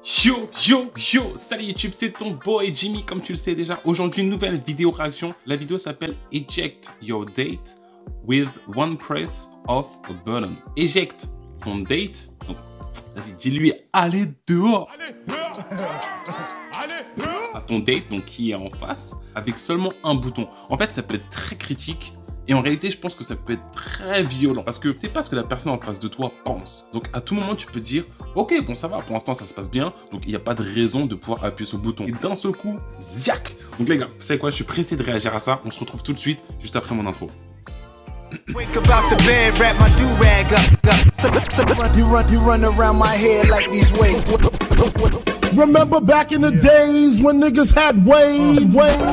Yo yo yo, salut YouTube, c'est ton boy Jimmy comme tu le sais déjà. Aujourd'hui une nouvelle vidéo réaction. La vidéo s'appelle Eject your date with one press of a button. Eject ton date. Donc vas-y, dis-lui allez dehors. Allez dehors. Allez dehors. À ton date donc qui est en face avec seulement un bouton. En fait ça peut être très critique. Et en réalité, je pense que ça peut être très violent parce que c'est pas ce que la personne en face de toi pense. Donc à tout moment, tu peux dire ok, bon ça va, pour l'instant ça se passe bien, donc il n'y a pas de raison de pouvoir appuyer sur le bouton. Et d'un seul coup, ziac. Donc les gars, vous savez quoi, je suis pressé de réagir à ça. On se retrouve tout de suite, juste après mon intro. Wake up out the bed, wrap my do-rag up. You run around my head like these waves. Remember back in the days when niggas had waves.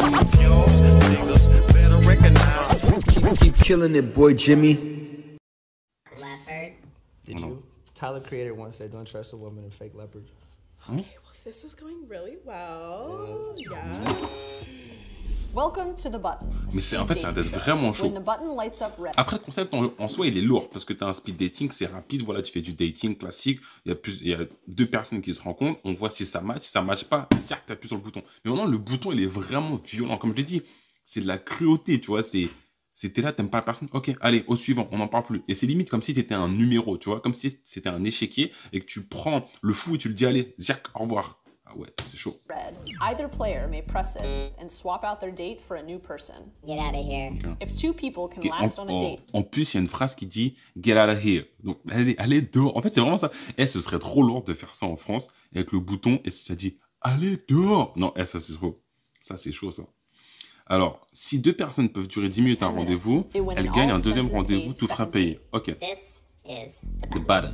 Keep killing it, boy, Jimmy. Leopard. Did you? Tyler Creator once said, "Don't trust a woman in fake leopard." Okay, well, this is going really well. Yeah. Welcome to the button. Mais c'est en fait, ça va être vraiment chaud. When the button lights up red. Après, le concept en soi, il est lourd parce que tu as un speed dating, c'est rapide. Voilà, tu fais du dating classique. Il y a deux personnes qui se rencontrent. On voit si ça match. Si ça match pas, tu appuies sur le bouton. Mais maintenant, le bouton, il est vraiment violent. Comme je l'ai dit, c'est de la cruauté, tu vois. C'était là, t'aimes pas la personne, ok, allez, au suivant, on n'en parle plus. Et c'est limite comme si t'étais un numéro, tu vois, comme si c'était un échiquier et que tu prends le fou et tu le dis, allez, Jack, au revoir. Ah ouais, c'est chaud. Red. Either player may press it and swap out their date for a new person. Get out of here. Okay. If two people can last on a date. En plus, il y a une phrase qui dit get out of here. Donc, allez dehors. En fait, c'est vraiment ça. Eh, ce serait trop lourd de faire ça en France avec le bouton et ça dit allez dehors. Non, ça c'est trop. Ça c'est chaud ça. Alors, si deux personnes peuvent durer 10 minutes un rendez-vous, elles gagnent un deuxième rendez-vous tout frais payé. Ok. This is The button.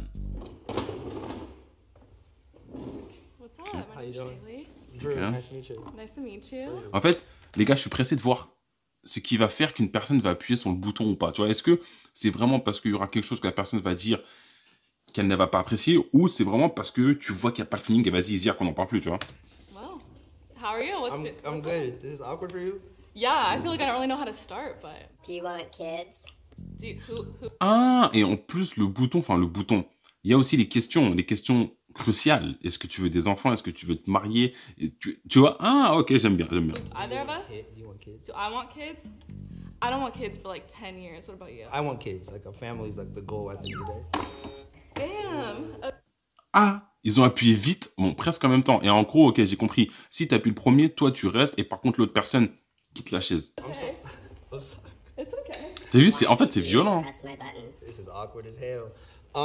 What's up? How you doing? Shaylee. Drew, Okay. nice to meet you. Nice to meet you. En fait, les gars, je suis pressé de voir ce qui va faire qu'une personne va appuyer sur le bouton ou pas. Tu vois, est-ce que c'est vraiment parce qu'il y aura quelque chose que la personne va dire qu'elle ne va pas apprécier ou c'est vraiment parce que tu vois qu'il n'y a pas le feeling et vas-y, dire qu'on n'en parle plus, tu vois? Well, how are you? I'm what's good. This is awkward for you? Yeah, I feel like I don't really know how to start, but Do you want kids? do you, who? Ah, et en plus, le bouton, il y a aussi les questions cruciales. Est-ce que tu veux des enfants? Est-ce que tu veux te marier? Et tu vois? Ah, ok, j'aime bien. Either of us? Do you want kids? Do I want kids? I don't want kids for like 10 years. What about you? I want kids. Like a family is like the goal at the end of the day. Damn. Ah, ils ont appuyé vite, bon, presque en même temps. Et en gros, ok, j'ai compris. Si tu appuies le premier, toi, tu restes. Et par contre, l'autre personne quitte la chaise. I'm sorry. It's okay. T'as vu? En fait, c'est violent. Press my button. This is awkward as hell.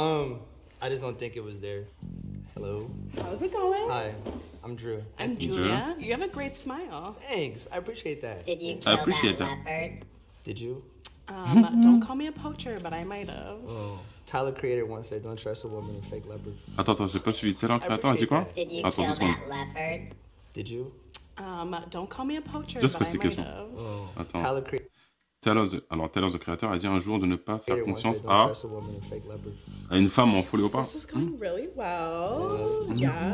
I just don't think it was there. Hello. How's it going? Hi. I'm Drew. I'm Nice to meet you. Julia. You have a great smile. Thanks. I appreciate that. Did you I kill appreciate that that. leopard? Did you? Don't call me a poacher, but I might have. Oh. Tyler Creator once said, "Don't trust a woman in fake leopard." Attends, j'ai pas suivi. Attends, j'ai dit quoi? Did you Attends, kill 2 secondes. that leopard? Did you? Don't call me a poacher, Just but I pose tes might questions. have. Oh. Attends. Tyler Creator Tyler, the Creator, a dit un jour de ne pas faire once confiance said, "Don't à trust a woman in fake leopard." une femme en faux léopard. This is going really well. Yes. Yeah.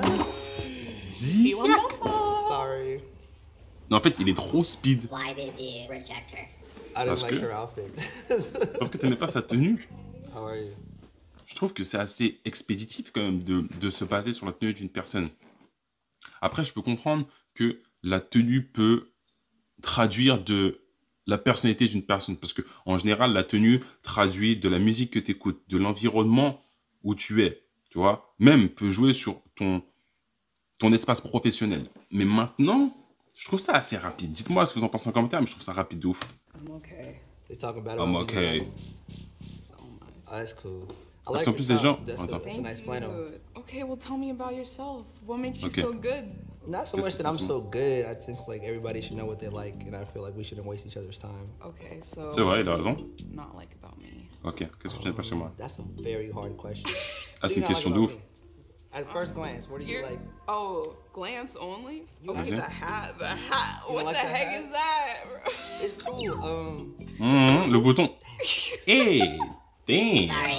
Dis. T1 Sorry. En fait, il est trop speed. Why did you reject her? I didn't That's like good. her outfit. Parce que t'aimais pas sa tenue. How are you? Je trouve que c'est assez expéditif quand même de se baser sur la tenue d'une personne. Après, je peux comprendre que la tenue peut traduire de la personnalité d'une personne. Parce que en général, la tenue traduit de la musique que tu écoutes, de l'environnement où tu es. Tu vois, même peut jouer sur ton espace professionnel. Mais maintenant, je trouve ça assez rapide. Dites-moi ce que vous en pensez en commentaire, mais je trouve ça rapide de ouf. I'm okay. They talking about it. I'm on okay. video. So much. Oh, that's cool. I Parce like qu'en your plus, les top. gens- That's Attends. a nice flannel. Dude. Okay, well, tell me about yourself. What makes you Okay. so good? Not so Qu'est-ce much que that I'm tu so good. I just like everybody should know what they like, and I feel like we shouldn't waste each other's time. Okay, so C'est vrai, il a raison. not like about me. Ok, qu'est-ce que tu n'aimes pas chez moi? That's a very hard question. Ah, What c'est do une you not question like de about ouf. me? At first glance, what do you Here. like? Oh, glance only? Okay, Vas-y. the hat. The hat. You What like the the heck hat? is that, bro? It's cool. Le bouton. Hey, damn. Sorry,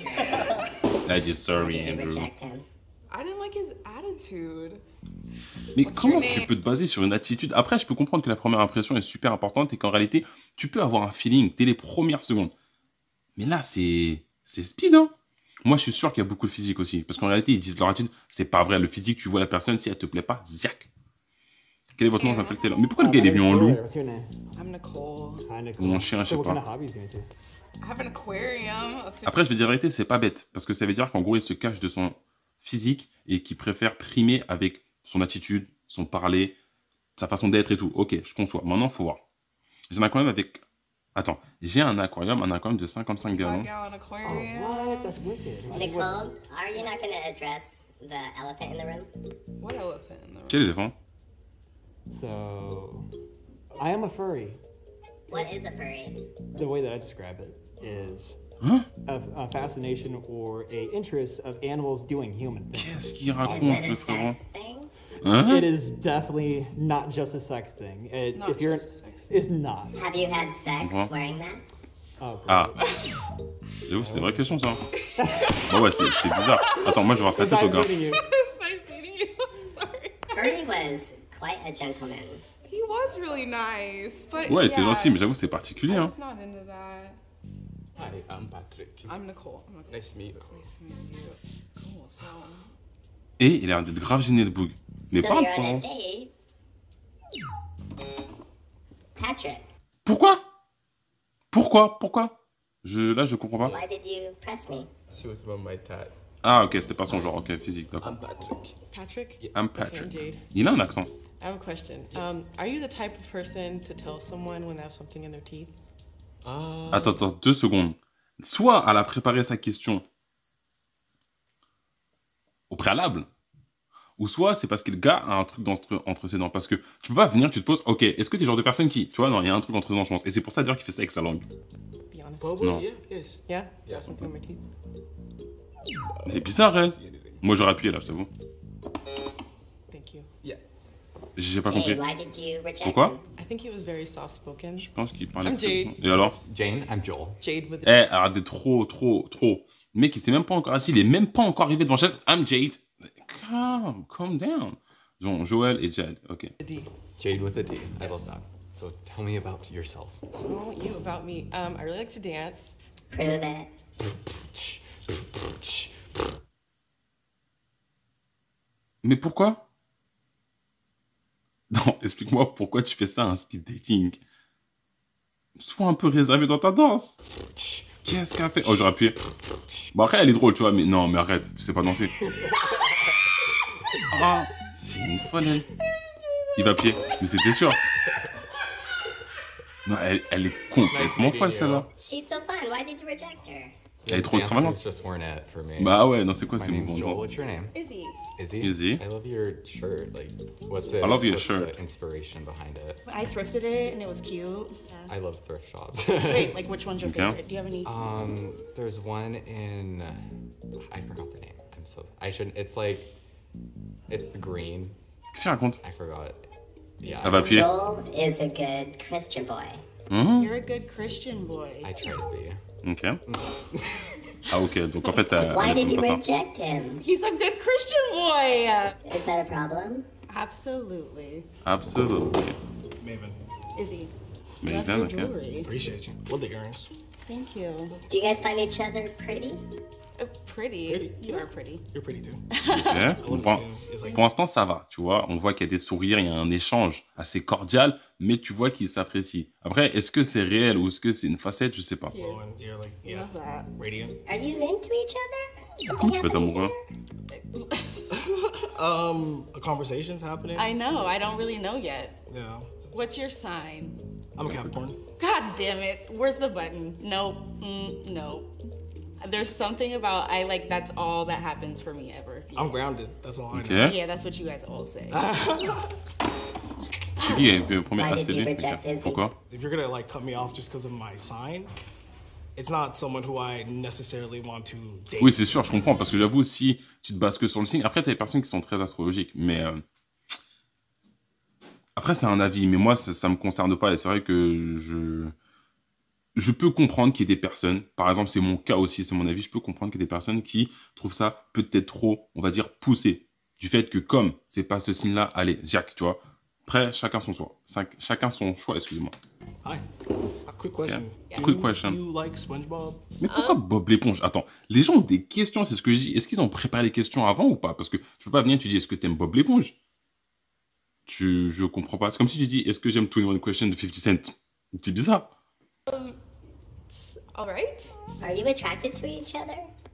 Andrew. I just sorry, Did you Andrew. reject him? I didn't like his attitude. Mais What's comment your tu name? peux te baser sur une attitude? Après, je peux comprendre que la première impression est super importante et qu'en réalité, tu peux avoir un feeling dès les premières secondes. Mais là, c'est speed, hein? Moi, je suis sûr qu'il y a beaucoup de physique aussi. Parce qu'en réalité, ils disent leur attitude, c'est pas vrai. Le physique, tu vois la personne, si elle te plaît pas, ziac. Quel est votre nom? Je m'appelle Taylor. Mais pourquoi le gars, il est venu en loup? What's your name? I'm Nicole. Hi, Nicole. Ou mon chien, je sais So what kind pas. of hobbies you into? I have an aquarium. Après, je vais dire la vérité, c'est pas bête. Parce que ça veut dire qu'en gros, il se cache de son physique et qu'il préfère primer avec son attitude, son parler, sa façon d'être et tout. Ok, je conçois. Maintenant, faut voir. J'ai un aquarium avec... Attends, j'ai un aquarium de 55 gallons. 5-gallon aquarium. What? That's wicked. Nicole, are you not going to address the elephant in the room? What elephant in the room? Quel éléphant? So, I am a furry. What is a furry? The way that I describe it is Hein? a fascination or a interest of animals doing human things. Qu'est-ce qu'il Is raconte, it le a frérot? sex thing? Hein? It is definitely not just a sex thing. Not If you're, just a sex thing. it's not. Have you had sex Uh-huh. wearing that? Oh, great. Ah. J'avoue, c'est une vraie question, ça. Bah ouais, c'est bizarre. Attends, moi, je vais voir sa tête au Nice gars. meeting you. It's nice meeting you. Sorry. Furry was quite a gentleman. He was really nice, but Ouais, t'es yeah, gentil, mais j'avoue, c'est particulier, I'm hein. just not into that. Hi, I'm Patrick. I'm Nicole. Nice to meet you. Nice to meet you. Cool. So, Et il a l'air d'être grave gêné de Boog. Mais So pas you're on a un date. Patrick, Pourquoi? Pourquoi? Là, je comprends pas. why did you press me? She was about my tat. Ah, ok, c'était pas son genre, ok, physique, d'accord. I'm Patrick. Patrick? I'm Okay, Patrick. Jade. Il a un accent. I have a question. Are you the type of person to tell someone when they have something in their teeth? Attends, 2 secondes. Soit elle a préparé sa question au préalable, ou soit c'est parce que le gars a un truc entre ses dents. Parce que tu peux pas venir, tu te poses, ok, est-ce que t'es le genre de personne qui, tu vois, non, il y a un truc entre ses dents, je pense. Et c'est pour ça d'ailleurs qu'il fait ça avec sa langue. Be honest. Probably, No. yeah, yes. Yeah? You have something in my teeth? Elle est bizarre, elle. Moi, j'aurais appuyé là, je t'avoue. Thank you. Yeah. J'ai pas Jade, compris. why did you reject Pourquoi? him? I think he was very soft-spoken. Je pense qu'il parlait. I'm très Jade. doucement. Et alors? Jane, I'm Joel. Jade with Arrête d'être trop. Le mec, il s'est même pas encore assis, il est même pas encore arrivé devant la chaise. I'm Jade. Calm down. Bon, Joël et Jade, ok. a D. Jade with a D. I love that. So tell me about yourself. Oh, you about me. I really like to dance. Prove it. Mais pourquoi? Non, explique-moi pourquoi tu fais ça, un speed dating. Sois un peu réservé dans ta danse. Qu'est-ce qu'elle fait? Oh, j'aurais appuyé. Bon, après, elle est drôle, tu vois, mais non, mais arrête, tu sais pas danser. Ah, c'est une folle, elle. Il va appuyer, mais c'était sûr. Non, elle est complètement folle, celle-là. She's so fun. Why did you reject her? Elle est trop extravagante. Dancers just weren't it for me. Bah ouais, non, c'est quoi, My c'est name's bon. Joel. What's your name? Izzy. Izzy. Izzy. I love your shirt. Like, what's it? I love your what's shirt. The inspiration behind it. I thrifted it and it was cute. Yeah. I love thrift shops. Wait, like which one's your Okay. favorite? Do you have any? There's one in. I forgot the name. I'm so. I shouldn't. It's like. It's green. Qu'est-ce qu'il raconte? I forgot. Yeah. Elle va appuyer. Joel is a good Christian boy. You're a good Christian boy. I try to be. Ok. Ah, ok, donc en fait, elle Why did aime you pas ça. reject him? He's a good Christian boy. Is that a problem? Absolutely. Absolument. Ok. Maven, Izzy. Mais Love bien, your ok. jewelry. appreciate you. Love the earrings. Thank you. Do you guys find each other pretty? Pretty. You are pretty. You're pretty too. Ok. Pour l'instant, ça va, tu vois. On voit qu'il y a des sourires, il y a un échange assez cordial, mais tu vois qu'ils s'apprécient. Après, est-ce que c'est réel ou est-ce que c'est une facette? Je sais pas. Glowing, you're like, yeah, Love that. radiant. Are you into each other? Comment Something tu peux être happening amoureux? there? A conversation's happening. I know. I don't really know yet. Yeah, What's your sign? I'm a Capricorn. God damn it. Where's the button? Nope. Nope. There's something about that's all that happens for me ever. I'm grounded. That's all I Ok. know. Yeah, that's what you guys all say. C'est qui le premier Why did you ACD? reject Izzy? Pourquoi? If you're gonna like cut me off just because of my sign, it's not someone who I necessarily want to date. Oui, c'est sûr, je comprends. Parce que j'avoue, si tu te bases que sur le signe, après, t'as des personnes qui sont très astrologiques. Mais après, c'est un avis. Mais moi, ça me concerne pas. Et c'est vrai que je peux comprendre qu'il y ait des personnes, par exemple, c'est mon cas aussi, c'est mon avis, je peux comprendre qu'il y ait des personnes qui trouvent ça peut-être trop, on va dire, poussé. Du fait que comme c'est pas ce signe-là, allez, Jack, tu vois. Après, chacun son choix. Chacun son choix, excusez-moi. Hi. A quick question. Yeah. Quick question. You like SpongeBob? Mais pourquoi Bob l'éponge? Attends, les gens ont des questions, c'est ce que je dis. Est-ce qu'ils ont préparé les questions avant ou pas? Parce que tu peux pas venir, tu dis, est-ce que t'aimes Bob l'éponge? Je comprends pas. C'est comme si tu dis, est-ce que j'aime 21 Questions de 50 Cent? C'est bizarre. All right. Are you attracted to each other?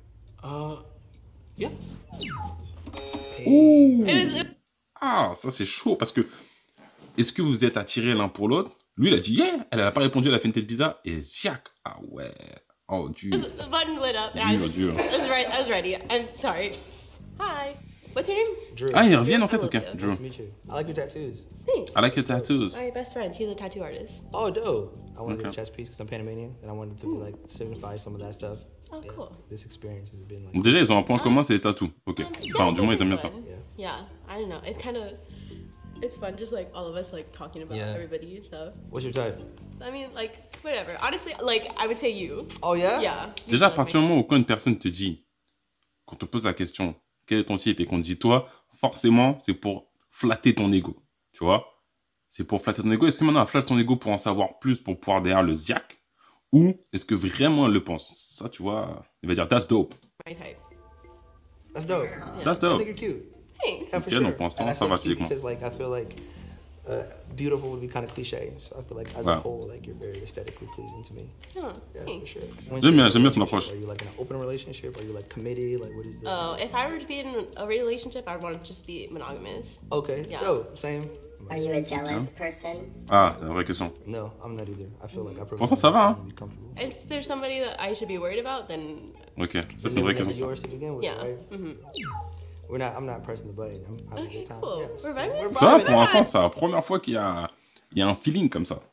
Yeah. Ouh. Ah, ça c'est chaud parce que est-ce que vous êtes attirés l'un pour l'autre? Lui, il a dit yeah. Elle a pas répondu, elle a fait une tête bizarre. Et Ziak, ah ouais. Oh, dur. The button lit up, and I was ready. I'm sorry. Hi. What's your name? Drew. Ah, ils reviennent en fait, ok. Drew. Nice to meet you. I like your tattoos. Thanks. I like your tattoos. My best friend, she's a tattoo artist. Oh, dope. I want to get a chest piece because I'm Panamanian, and I wanted to like signify some of that stuff. Oh, cool. This experience has been like. Donc déjà, ils ont un point commun, c'est les tatous. Ok. Enfin, du moins, ils aiment bien ça. Yeah, I don't know. It's kind of, it's fun just like all of us like talking about everybody. So. What's your type? I mean, like whatever. Honestly, like I would say you. Oh yeah. Yeah. Déjà, à partir du moment où quand une personne te dit, qu'on te pose la question, quel est ton type, et qu'on te dit toi, forcément, c'est pour flatter ton ego. Tu vois? C'est pour flatter ton ego. Est-ce que maintenant, elle flatte son ego pour en savoir plus, pour pouvoir derrière le ziak? Ou est-ce que vraiment elle le pense? Ça, tu vois, il va dire, that's dope. My type. That's dope. Yeah. That's dope. I think you're cute. Thanks. Yeah, for Ok, sure. donc pour l'instant, And I ça say va cute physiquement. because like I feel like beautiful would be kind of cliche. So I feel like as a whole, like you're very aesthetically pleasing to me. Oh, Yeah, thanks. for sure. J'aime bien son approche. Are you like in an open relationship? Are you like committed? Like what is the? Oh, if I were to be in a relationship, I'd want to just be monogamous. Okay. Yeah. Yo, same. Are you a jealous person? Ah, c'est la vraie question. No, I'm not either. I feel like I prefer. Pour ça, ça va, hein? to be comfortable. If there's somebody that I should be worried about, then Ok, ça c'est une vraie question. Yours to begin with, yeah. right? We're not. I'm not pressing the button. I'm having a Okay, good time. cool. Yes. We're vibing. Ça, pour l'instant, c'est la première fois qu'il y a un feeling comme ça.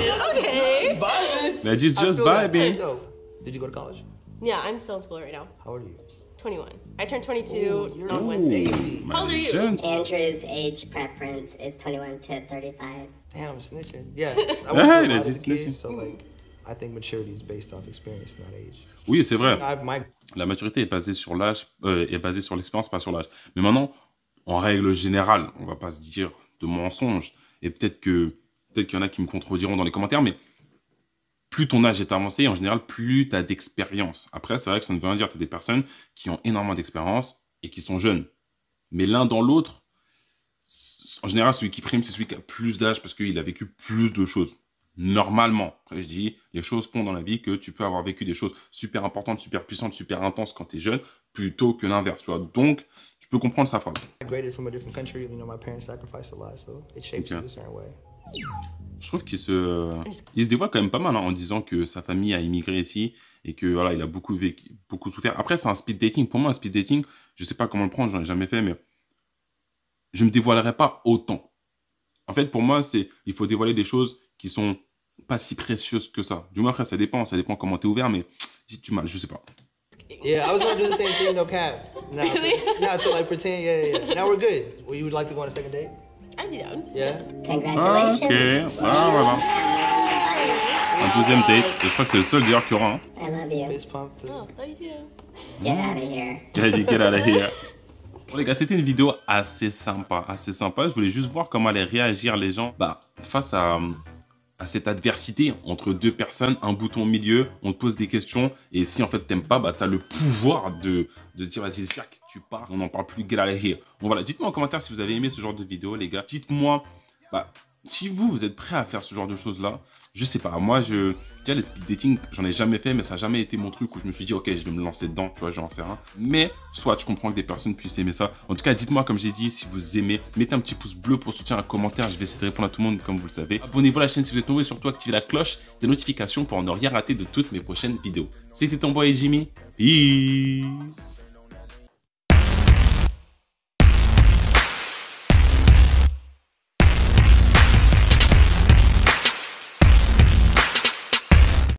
Okay. Vibing. Il a dit I just feel that. vibing. That's dope. Did you go to college? Yeah, I'm still in school right now. How old are you? 21. I turned 22 you're on Wednesday. baby. How old are you? Jeune. Andrew's age preference is 21 to 35. Damn, snitching. Yeah. I Hey, went through a lot that's as a kid, snitching. so like, I think maturity is based off experience, not age. Oui, c'est vrai. My La maturité est basée sur l'âge, est basée sur l'expérience, pas sur l'âge. Mais maintenant, en règle générale, on va pas se dire de mensonges. Et peut-être qu'il y en a qui me contrediront dans les commentaires, mais plus ton âge est avancé, en général, plus tu as d'expérience. Après, c'est vrai que ça ne veut rien dire. Tu as des personnes qui ont énormément d'expérience et qui sont jeunes. Mais l'un dans l'autre, en général, celui qui prime, c'est celui qui a plus d'âge parce qu'il a vécu plus de choses. Normalement. Après, je dis, les choses font dans la vie que tu peux avoir vécu des choses super importantes, super puissantes, super intenses quand tu es jeune, plutôt que l'inverse, tu vois. Donc, tu peux comprendre sa phrase. graduated from a different country. You know, my parents sacrificed a lot, so it shapes you a certain way. Je trouve qu'il se dévoile quand même pas mal hein, en disant que sa famille a immigré ici et que voilà, il a beaucoup vécu, beaucoup souffert. Après, c'est un speed dating. Pour moi, un speed dating, je sais pas comment le prendre, j'en ai jamais fait, mais je me dévoilerai pas autant. En fait, pour moi, il faut dévoiler des choses qui sont pas si précieuses que ça. Du moins, après, ça dépend comment t'es ouvert, mais j'ai du mal, je sais pas. Yeah, I was gonna do the same thing, no cap. Now, now to like pretend, yeah. Now we're good. Well, you would like to go on a second date? I'd be down. Yeah. Congratulations. Ok, ah voilà. Un deuxième date, et je crois que c'est le seul d'ailleurs qu'il y aura. Hein. I love you. Fist pump. Oh, love you too. Get out of here. Il a dit qu'elle allait here. Bon les gars, c'était une vidéo assez sympa, Je voulais juste voir comment allaient réagir les gens face à cette adversité entre deux personnes, un bouton au milieu, on te pose des questions, et si en fait t'aimes pas, t'as le pouvoir de dire vas-y Jack, tu pars, on n'en parle plus, get out of here. Bon voilà, dites-moi en commentaire si vous avez aimé ce genre de vidéo les gars, dites-moi si vous êtes prêts à faire ce genre de choses là. Je sais pas, moi déjà les speed dating, j'en ai jamais fait, mais ça n'a jamais été mon truc où je me suis dit ok, je vais me lancer dedans, tu vois, je vais en faire un. Mais soit je comprends que des personnes puissent aimer ça. En tout cas, dites-moi comme j'ai dit, si vous aimez, mettez un petit pouce bleu pour soutenir, un commentaire, je vais essayer de répondre à tout le monde comme vous le savez. Abonnez-vous à la chaîne si vous êtes nouveau et surtout activez la cloche des notifications pour ne rien rater de toutes mes prochaines vidéos. C'était ton boy Jimmy, peace.